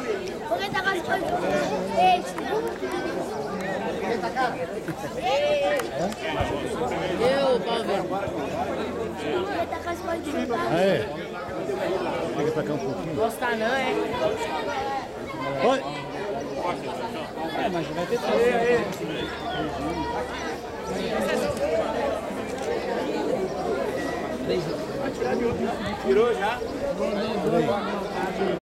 Porque tá com as coisas do peixe. Eu, Paulo. Porque tá com as coisas do peixe. É. Fica pra cá um pouquinho. Gostar não, é? Oi. É, mas vai ter tempo. Tirou já?